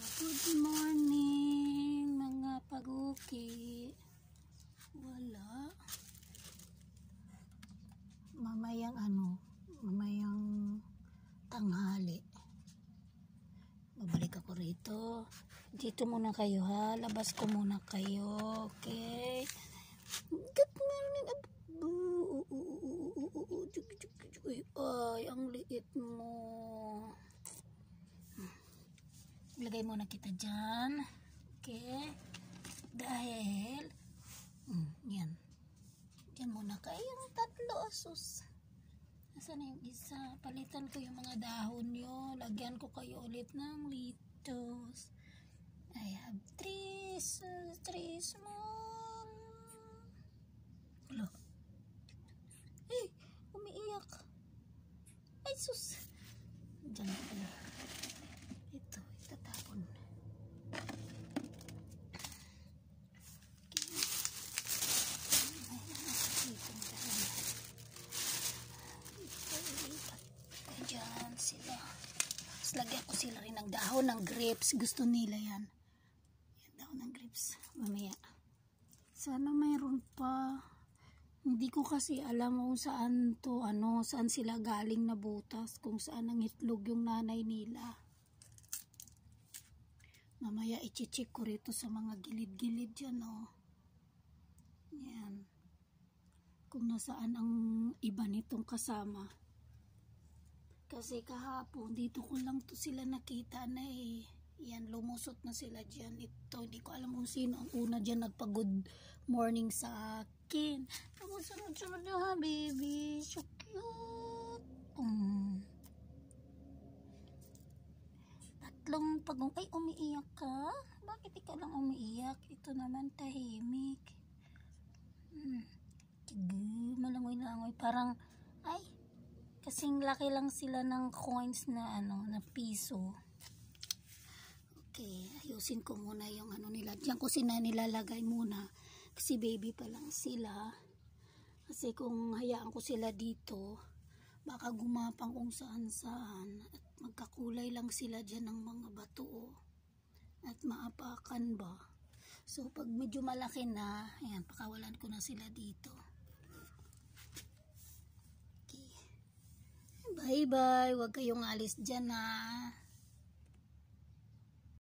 Good morning mga paguki. Wala. Mamayang tanghali. Babalik ako rito. Dito muna kayo ha. Labas ko muna kayo. Okay. Good morning. Ay, ang liit mo. Lagay muna kita dyan. Okay. Dahil yan. Yan muna kayong tatlo asus. Nasaan na yung isa? Palitan ko yung mga dahon nyo. Lagyan ko kayo ulit ng litos. I have three small. Hello. Hey, umiiyak. Ay sus. Diyan na pala. Ito, itatapon. Diyan sila. Tapos lagyan ko sila rin ng dahon ng grapes. Gusto nila yan. Yan, dahon ng grapes. Mamaya. Sana mayroon pa. Hindi ko kasi alam kung saan to, saan sila galing na butas. Kung saan ang itlog yung nanay nila. Mamaya i-check ko rito sa mga gilid-gilid dyan, oh. Yan. Kung nasaan ang iba nitong kasama. Kasi kahapon, dito ko lang to sila nakita na eh. Yan, lumusot na sila dyan. Ito, hindi ko alam kung sino ang una dyan nagpa-good morning sa akin. Sunod-sunod na ha, baby. So cute. Tatlong pagong. Ay, umiiyak ka? Bakit ikaw lang umiiyak? Ito naman tahimik. Malangoy-langoy. Parang, ay, kasing laki lang sila ng coins na na piso. Okay, ayusin ko muna yung nila. Diyan ko sila nilalagay muna. Kasi baby pa lang sila. Kasi kung hayaan ko sila dito, baka gumapang kung saan-saan. At magkakulay lang sila dyan ng mga bato. At maapakan ba. So, pag medyo malaki na, ayan, pakawalan ko na sila dito. Okay. Bye-bye. Huwag kayong alis dyan ha.